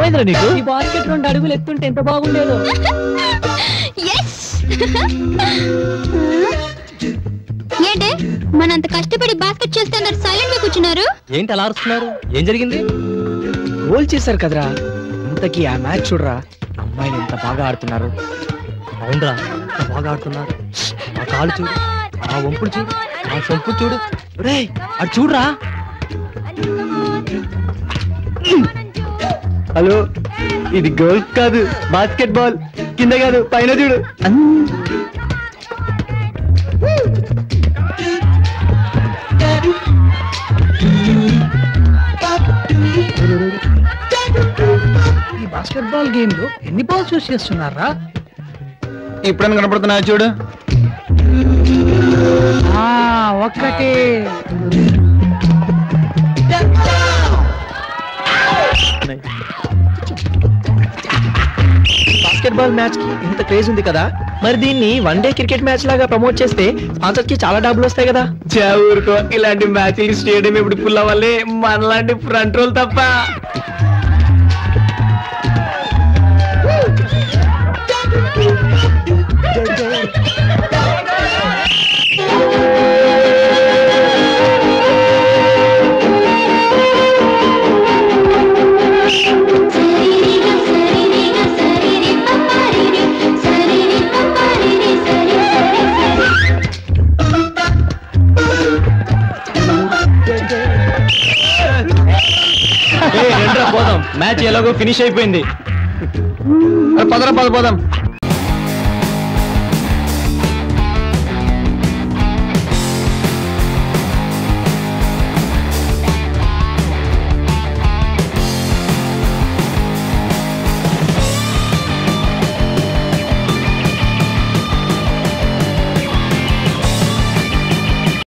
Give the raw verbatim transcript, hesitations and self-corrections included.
ఏమైందిరా నీకు? ఈ బాస్కెట్ రెండు అడుగులు ఎత్తుంటే ఎంత బాగుండేదో. ఏంటి మనంత కష్టపడి బాస్కెట్ చేస్తే అందరు సైలెంట్ గా కూర్చున్నారు? ఏంటి అలా అరుస్తున్నారు? ఏం జరిగింది? గోల్ చేశారు కదరా. ఇంతకీ ఆ మ్యాచ్ చూడరా, అమ్మాయిలు ఎంత బాగా ఆడుతున్నారు. అవునరా, ఎంత బాగా ఆడుతున్నారు. ఆ కాలు చూడు, ఆ వంపులు చూడు, ఆ సొంపులు చూడు. రేయ్ అటు చూడరా. హలో, ఇది గోల్ కాదు, బాస్కెట్ బాల్. కింద కాదు, పైన చూడు. ఈ బాస్కెట్ బాల్ గేమ్ లో ఎన్ని బాల్స్ యూస్ చేస్తున్నారా? ఇప్పుడైనా కనపడుతున్నా చూడు. ఒక్కటి. బాస్కెట్ బాల్ మ్యాచ్ కి ఇంత క్రేజ్ ఉంది కదా, మరి దీన్ని వన్ డే క్రికెట్ మ్యాచ్ లాగా ప్రమోట్ చేస్తే స్పాన్సర్ కి చాలా డబ్బులు వస్తాయి కదా. చా ఊరుకో, ఇలాంటి మ్యాచ్ స్టేడియం ఇప్పుడు ఫుల్ అవ్వాలి మనలాంటి ఫ్రంట్ రోల్ తప్ప. పోదాం, మ్యాచ్ ఎలాగో ఫినిష్ అయిపోయింది. పదరా పద పోదాం.